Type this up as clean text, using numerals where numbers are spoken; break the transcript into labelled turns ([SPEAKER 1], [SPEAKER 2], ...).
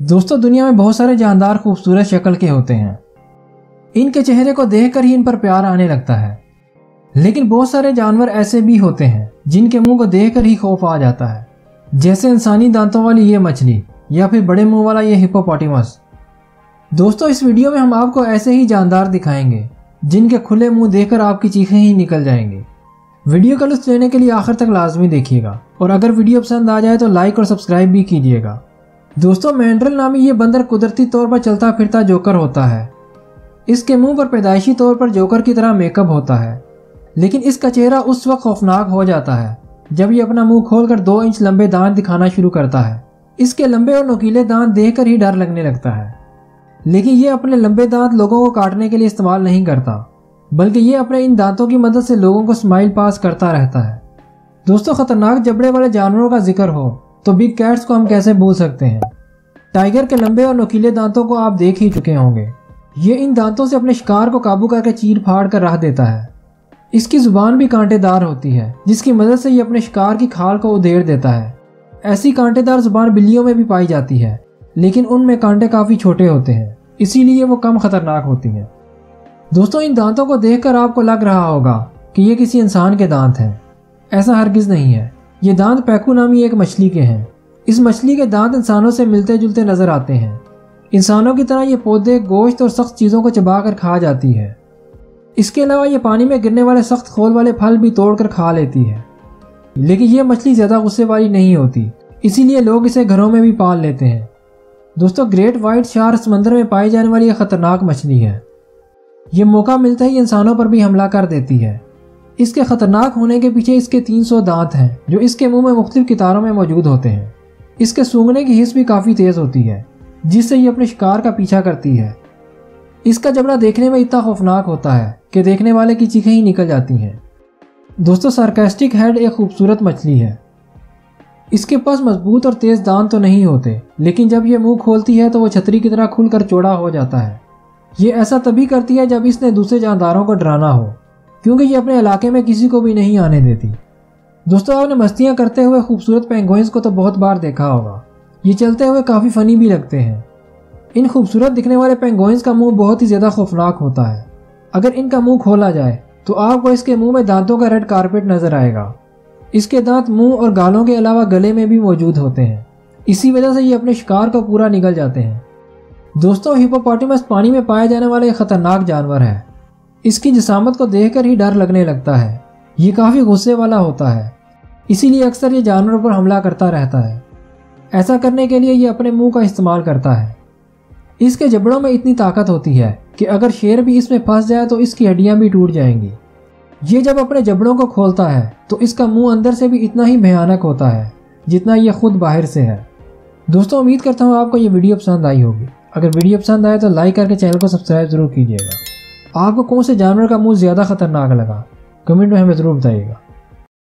[SPEAKER 1] दोस्तों दुनिया में बहुत सारे जानदार खूबसूरत शक्ल के होते हैं। इनके चेहरे को देखकर ही इन पर प्यार आने लगता है। लेकिन बहुत सारे जानवर ऐसे भी होते हैं जिनके मुंह को देखकर ही खौफ आ जाता है, जैसे इंसानी दांतों वाली ये मछली या फिर बड़े मुंह वाला ये हिप्पोपोटामस। दोस्तों इस वीडियो में हम आपको ऐसे ही जानदार दिखाएंगे जिनके खुले मुंह देखकर आपकी चीखें ही निकल जाएंगी। वीडियो का लुत्फ लेने के लिए आखिर तक लाजमी देखिएगा और अगर वीडियो पसंद आ जाए तो लाइक और सब्सक्राइब भी कीजिएगा। दोस्तों मैंड्रिल नामी ये बंदर कुदरती तौर पर चलता फिरता जोकर होता है। इसके मुंह पर पैदाइशी तौर पर जोकर की तरह मेकअप होता है, लेकिन इसका चेहरा उस वक्त खौफनाक हो जाता है जब ये अपना मुंह खोलकर 2 इंच लंबे दांत दिखाना शुरू करता है। इसके लंबे और नुकीले दांत देखकर ही डर लगने लगता है। लेकिन ये अपने लंबे दांत लोगों को काटने के लिए इस्तेमाल नहीं करता, बल्कि ये अपने इन दांतों की मदद से लोगों को स्माइल पास करता रहता है। दोस्तों खतरनाक जबड़े वाले जानवरों का जिक्र हो तो बिग कैट्स को हम कैसे भूल सकते हैं। टाइगर के लंबे और नुकीले दांतों को आप देख ही चुके होंगे। ये इन दांतों से अपने शिकार को काबू करके चीर फाड़ कर रख देता है। इसकी जुबान भी कांटेदार होती है, जिसकी मदद से ये अपने शिकार की खाल को उधेड़ देता है। ऐसी कांटेदार जुबान बिल्लियों में भी पाई जाती है, लेकिन उनमें कांटे काफी छोटे होते हैं, इसीलिए वो कम खतरनाक होती हैं। दोस्तों इन दांतों को देखकर आपको लग रहा होगा कि ये किसी इंसान के दांत हैं। ऐसा हरगिज नहीं है। ये दांत पैकू नामी एक मछली के हैं। इस मछली के दांत इंसानों से मिलते जुलते नजर आते हैं। इंसानों की तरह ये पौधे, गोश्त और सख्त चीज़ों को चबा कर खा जाती है। इसके अलावा ये पानी में गिरने वाले सख्त खोल वाले फल भी तोड़कर खा लेती है। लेकिन ये मछली ज़्यादा गुस्से वाली नहीं होती, इसीलिए लोग इसे घरों में भी पाल लेते हैं। दोस्तों ग्रेट वाइट शार्क समंदर में पाई जाने वाली एक खतरनाक मछली है। ये मौका मिलते ही इंसानों पर भी हमला कर देती है। इसके खतरनाक होने के पीछे इसके 300 दांत हैं जो इसके मुंह में मुख्तलिफ कितारों में मौजूद होते हैं। इसके सूंघने की हिस्स भी काफ़ी तेज़ होती है, जिससे ये अपने शिकार का पीछा करती है। इसका जबड़ा देखने में इतना खौफनाक होता है कि देखने वाले की चीखें ही निकल जाती हैं। दोस्तों सार्कास्टिक हेड एक खूबसूरत मछली है। इसके पास मजबूत और तेज़ दांत तो नहीं होते, लेकिन जब ये मुंह खोलती है तो वो छतरी की तरह खुलकर चौड़ा हो जाता है। ये ऐसा तभी करती है जब इसने दूसरे जानदारों को डराना हो, क्योंकि ये अपने इलाके में किसी को भी नहीं आने देती। दोस्तों आपने मस्तियाँ करते हुए खूबसूरत पेंगुइन्स को तो बहुत बार देखा होगा। ये चलते हुए काफ़ी फ़नी भी लगते हैं। इन खूबसूरत दिखने वाले पेंगुइन्स का मुंह बहुत ही ज़्यादा खौफनाक होता है। अगर इनका मुंह खोला जाए तो आपको इसके मुंह में दांतों का रेड कारपेट नज़र आएगा। इसके दांत मुंह और गालों के अलावा गले में भी मौजूद होते हैं। इसी वजह से ये अपने शिकार को पूरा निगल जाते हैं। दोस्तों हिप्पोपोटामस पानी में पाया जाने वाला एक खतरनाक जानवर है। इसकी जिसामत को देखकर ही डर लगने लगता है। ये काफ़ी गुस्से वाला होता है, इसीलिए अक्सर ये जानवरों पर हमला करता रहता है। ऐसा करने के लिए ये अपने मुंह का इस्तेमाल करता है। इसके जबड़ों में इतनी ताकत होती है कि अगर शेर भी इसमें फंस जाए तो इसकी हड्डियां भी टूट जाएंगी। ये जब अपने जबड़ों को खोलता है तो इसका मुंह अंदर से भी इतना ही भयानक होता है जितना ये खुद बाहर से है। दोस्तों उम्मीद करता हूँ आपको ये वीडियो पसंद आई होगी। अगर वीडियो पसंद आए तो लाइक करके चैनल को सब्सक्राइब जरूर कीजिएगा। आपको कौन से जानवर का मुंह ज़्यादा खतरनाक लगा कमेंट में हमें ज़रूर बताइएगा।